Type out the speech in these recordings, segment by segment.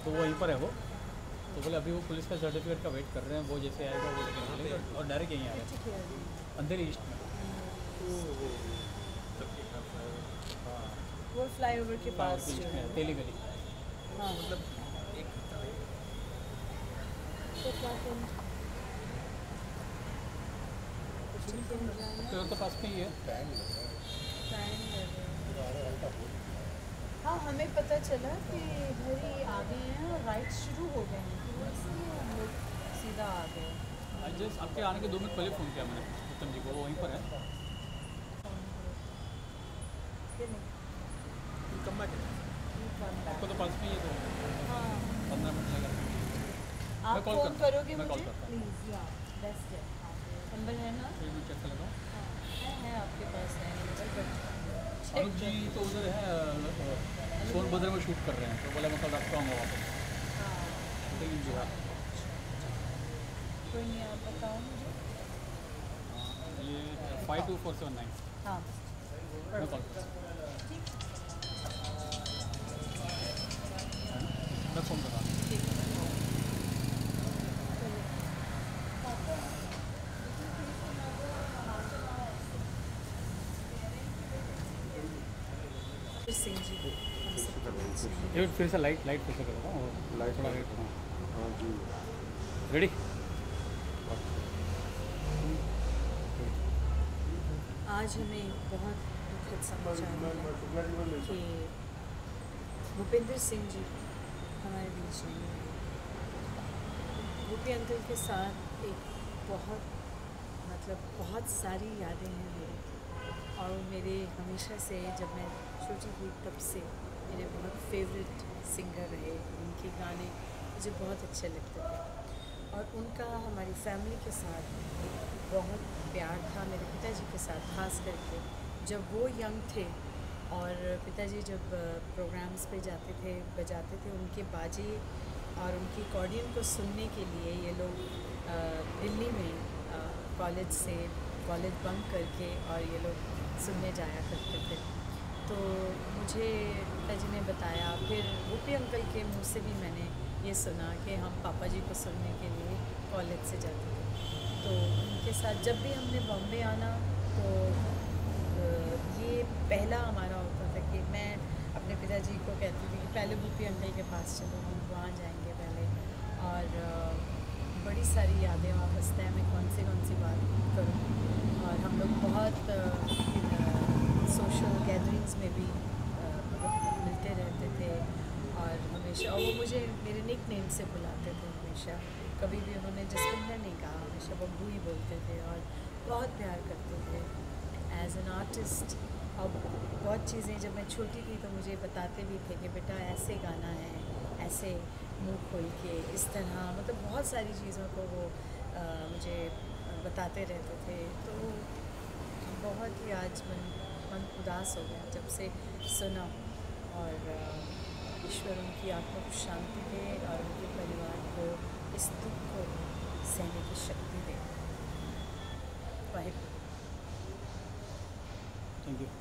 तो वहीं पर है वो। तो बोले अभी वो पुलिस का सर्टिफिकेट का वेट कर रहे हैं, वो जैसे आएगा वो लेकर बोलेगा और डायरेक्ट यहीं आ रहे हैं अंधेरी ईस्ट में। वो फ्लाईओवर के पास जो है तेली गली। हाँ मतलब एक तो क्या करें तो पास में ही है। हाँ हमें पता चला कि इधर ही आ गए हैं और राइड शुरू हो गए हैं, तो इसलिए हम लोग सीधा आ गए। जस्ट आपके आने के 2 मिनट पहले फ़ोन किया मैंने भूपेंद्र जी को, वो वहीं पर है। कम बैक आपको तो पास में ही है, तो हाँ 15 मिनट लगेगा। आप कॉल फ़ोन करता हूँ, करोगे मैं कॉल मुझे करता हूँ। प्लीज़। या बेस्ट है, नंबर है ना? फिर मैं चेक कर लेता हूँ। हाँ है आपके पास है नंबर, बट अनुज जी तो उधर है सोनभद्र में शूट कर रहे हैं, तो बोला मैं कल रखता हूँ वापस। हाँ शूटिंग जी हाँ कोई नहीं, आप बताओ मुझे। ये 52479। हाँ मैं कॉल करता हूँ, ठीक मैं फ़ोन करता हूँ। ठीक है। सिंह जी ये फिर से लाइट फिर से करेगा और लाइट थोड़ा रेट। हाँ जी रेडी। आज हमें बहुत दुखद समाचार मिला कि भूपेंद्र सिंह जी हमारे बीच नहीं है। भूपी अंकल के साथ एक बहुत सारी यादें हैं मेरी, और मेरे हमेशा से जब मैं छोटी थी तब से मेरे बहुत फेवरेट सिंगर रहे। उनके गाने मुझे बहुत अच्छे लगते थे और उनका हमारी फैमिली के साथ बहुत प्यार था। मेरे पिताजी के साथ खास करके जब वो यंग थे और पिताजी जब प्रोग्राम्स पे जाते थे बजाते थे, उनके बाजे और उनकी अकॉर्डियन को सुनने के लिए ये लोग दिल्ली में कॉलेज बंक करके और ये लोग सुनने जाया करते थे। तो मुझे पिताजी ने बताया, फिर भूपी अंकल के मुंह से भी मैंने ये सुना कि हम पापा जी को सुनने के लिए कॉलेज से जाते थे। तो उनके साथ जब भी हमने बॉम्बे आना तो ये पहला हमारा होता था कि मैं अपने पिताजी को कहती थी कि पहले भूपी अंकल के पास चलो, हम वहाँ जाएंगे पहले। और बड़ी सारी यादें वापसता है, मैं कौन सी बात करूँ। और हम लोग बहुत सोशल गैदरिंग्स में भी मिलते रहते थे और हमेशा, और वो मुझे मेरे निक नेम से बुलाते थे हमेशा। कभी भी उन्होंने जसविंदर नहीं कहा, हमेशा बब्बू ही बोलते थे और बहुत प्यार करते थे एज एन आर्टिस्ट। अब बहुत चीज़ें जब मैं छोटी थी तो मुझे बताते भी थे कि बेटा ऐसे गाना है, ऐसे मुँह खोल के, इस तरह, मतलब बहुत सारी चीज़ों को वो मुझे बताते रहते थे। तो बहुत ही आज मन उदास हो गया जब से सुना। और ईश्वर उनकी आत्मा को शांति दे और उनके परिवार को इस दुख को सहने की शक्ति दे। वाहिगुरू। Thank you.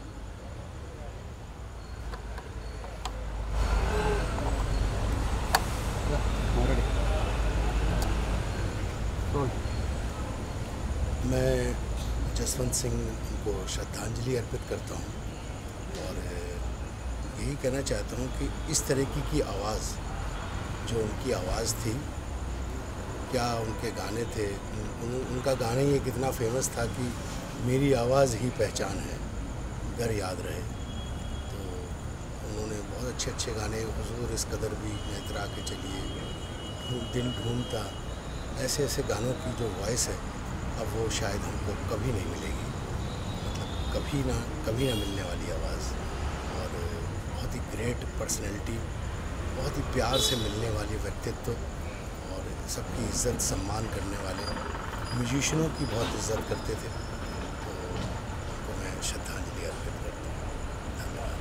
मैं जसवंत सिंह को श्रद्धांजलि अर्पित करता हूँ और यही कहना चाहता हूँ कि इस तरीके की आवाज़ जो उनकी आवाज़ थी, क्या उनके गाने थे, उनका गाना ही एक इतना फेमस था कि मेरी आवाज़ ही पहचान है, घर याद रहे। तो उन्होंने बहुत अच्छे गाने, हुजूर इस कदर भी मैं इतरा के चलिए, दिल ढूंढता, ऐसे गानों की जो वॉइस है अब वो शायद हमको कभी नहीं मिलेगी, मतलब कभी ना मिलने वाली आवाज़। और बहुत ही ग्रेट पर्सनैलिटी, बहुत ही प्यार से मिलने वाली व्यक्तित्व और सबकी इज़्ज़त सम्मान करने वाले, म्यूजिशनों की बहुत इज़्ज़त करते थे। तो उनको मैं श्रद्धांजलि अर्पित करता हूँ।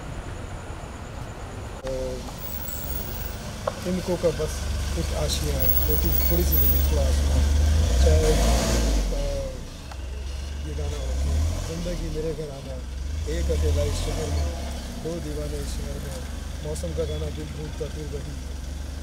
धन्यवाद। इनको का बस एक आशिया है, थोड़ी सी थोड़ा आशिया, चाहे ये गाना हो कि ज़िंदगी मेरे घर आना, एक अकेला इस शहर में, दो दीवाने इस शहर में, मौसम का गाना दिल ढूंढता तू वही,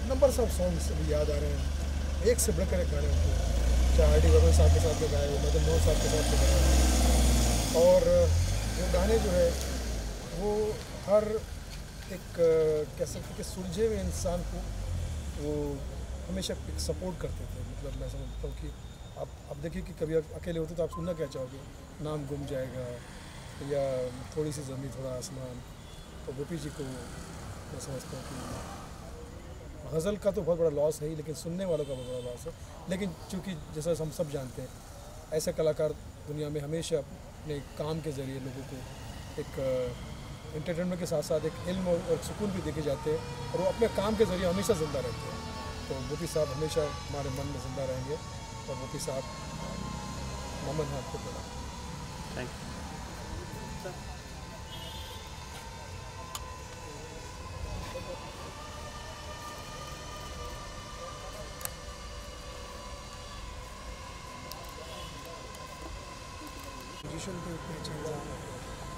नंबर ऑफ सॉन्ग्स अभी याद आ रहे हैं, एक से बढ़कर एक गाने होते हैं, चाहे आर डी बर्मन साहब के साथ में गाए हो, मदन मोहन साहब के साथ में गाए, और वो गाने जो है वो हर एक कह सकते कि सुलझे हुए इंसान को वो हमेशा एक सपोर्ट करते थे। मतलब मैं समझता हूँ कि आप देखिए कि कभी अकेले होते तो आप सुनना क्या चाहोगे, नाम गुम जाएगा या थोड़ी सी ज़मीन थोड़ा आसमान। तो गोपी जी को मैं समझता हूँ कि गज़ल का तो बहुत बड़ा लॉस है ही, लेकिन सुनने वालों का बहुत बड़ा लॉस है। लेकिन चूँकि जैसा हम सब जानते हैं, ऐसे कलाकार दुनिया में हमेशा अपने काम के ज़रिए लोगों को एक एंटरटेनमेंट के साथ साथ एक इल्म और सुकून भी देके जाते हैं, और वो अपने काम के ज़रिए हमेशा ज़िंदा रहते हैं। तो गोपी साहब हमेशा हमारे मन में ज़िंदा रहेंगे, और गोपी साहब नमन है आपको बोला। Thank you. म्यूजिशियन के इतने अच्छे इंसान हैं,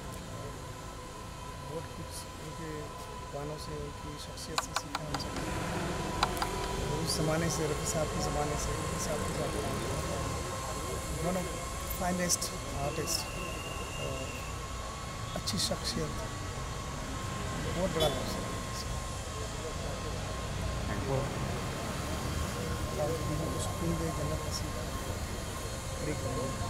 बहुत कुछ उनके गानों से, उनकी शख्सियत से सीखा हम सकते। उस ज़माने से, रफ़ी साहब के ज़माने से, रफ़ी साहब के साथ वन ऑफ फाइनेस्ट आर्टिस्ट, अच्छी शख्सियत, बहुत बड़ा लफ्ज़ है। सुकून दे, जन्नत नसीब करे।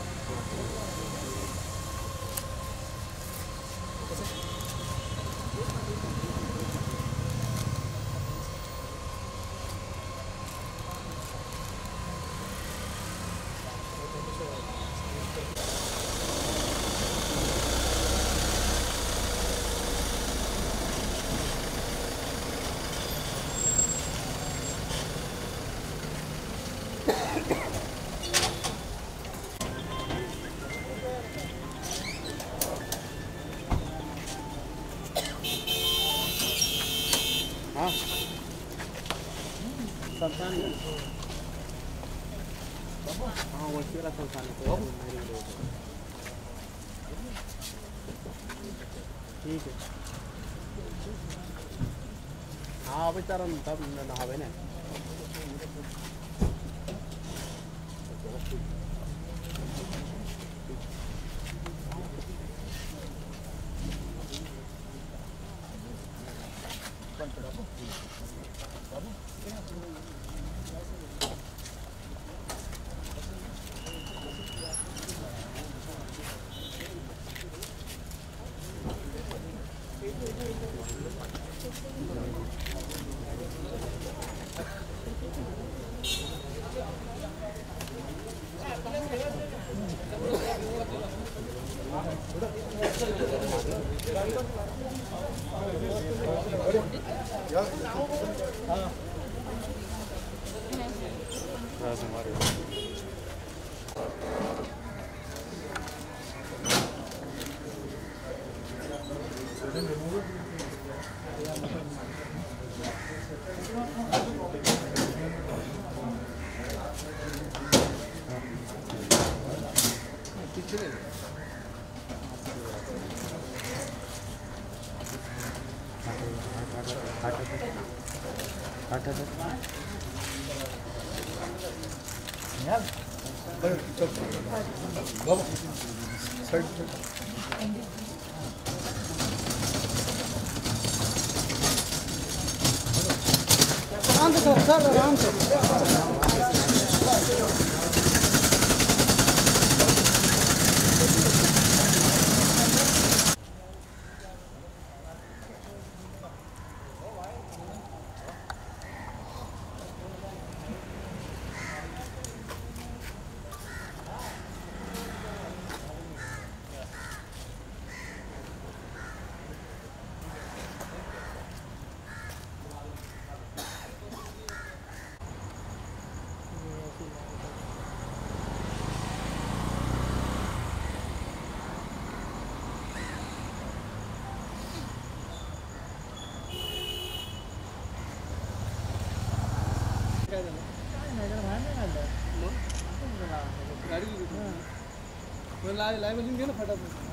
हाँ संस्थान हाँ वो तेरा संस्थान है, ठीक है। हाँ अभी तारा तब नहावे ना। आराम से गाड़ी लाइव ना फटाफट